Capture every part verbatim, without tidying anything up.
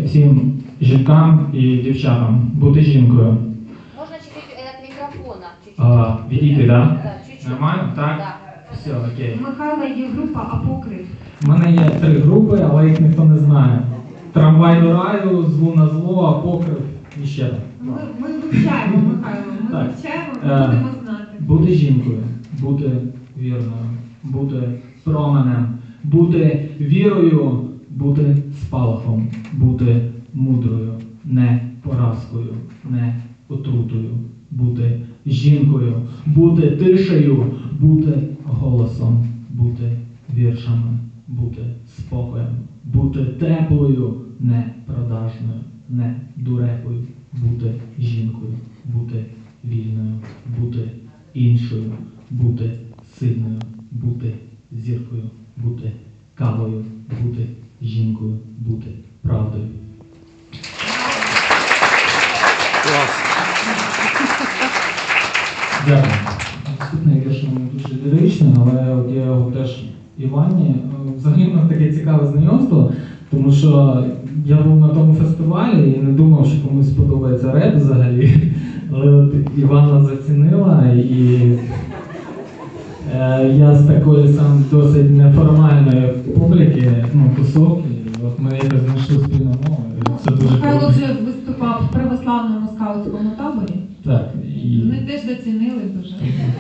всім жінкам і дівчатам бути жінкою. Можна чуть-чуть от мікрофона. Чуть-чуть. А, відійти, так? Да, чуть-чуть. Нормально? Так? Да. Все, окей. У Михайла є група «Апокриф». У мене є три групи, але їх ніхто не знає. Трамвай до раю, злу на зло, апокриф і ще там. Ми, ми вивчаємо, Михайло, ми Так. вивчаємо, ми Е, будемо знати. Бути жінкою, бути вірною, бути променем, бути вірою, бути спалахом, бути мудрою, не поразкою, не отрутою, бути жінкою, бути тишею, бути голосом, бути віршами, бути спокоєм, бути теплою, не продажною, не дурепою, бути жінкою, бути вільною, бути іншою, бути сильною, бути зіркою, бути кавою, бути жінкою, бути правдою. Клас. Дякую. Наступний вірш у мене дуже ліричний, але от я його теж Івані. Взагалі в нас таке цікаве знайомство, тому що я був на тому фестивалі і не думав, що комусь подобається реп взагалі. Але от Івана зацінила, і е, я з такої сам досить неформальної публіки, ну, тусовки, і от ми якось знайшли спільну мову. і Це дуже Михайло круто. вже виступав в православному скаутському таборі. Так, і... Вони теж зацінили дуже.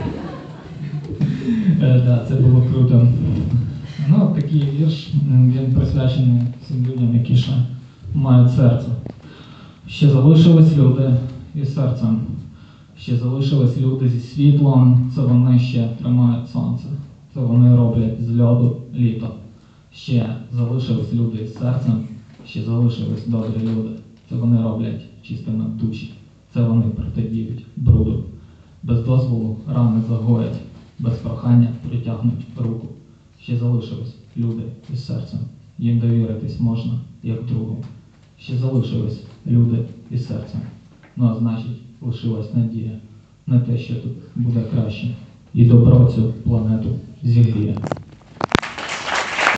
Е, да, це було круто. Ну, такий вірш, він присвячений всім людям, які ще мають серце. Ще залишились люди із серцем. Ще залишились люди зі світлом, це вони ще тримають сонце. Це вони роблять з льоду літо. Ще залишились люди із серцем, ще залишились добрі люди. Це вони роблять чистими душі. Це вони протидіють бруду. Без дозволу рани загоять, без прохання притягнуть руку. Ще залишились люди із серцем, їм довіритись можна, як другу. Ще залишились люди із серцем, ну а значить, лишилась надія на те, що тут буде краще, і добро цю планету зігріє.